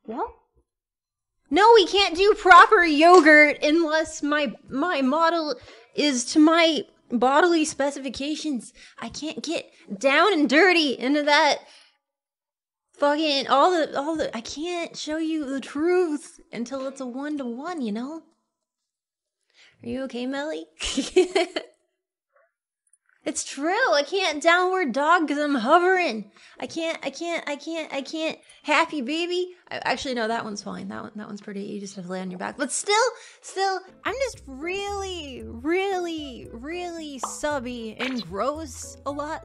What? No, we can't do proper yogurt unless my model is to my bodily specifications. I can't get down and dirty into that fucking all the I can't show you the truth until it's a 1-to-1, you know? Are you okay, Melly? It's true. I can't downward dog because I'm hovering. I can't. Happy baby. Actually, no, that one's fine. That one's pretty. You just have to lay on your back. But still, I'm just really subby and gross a lot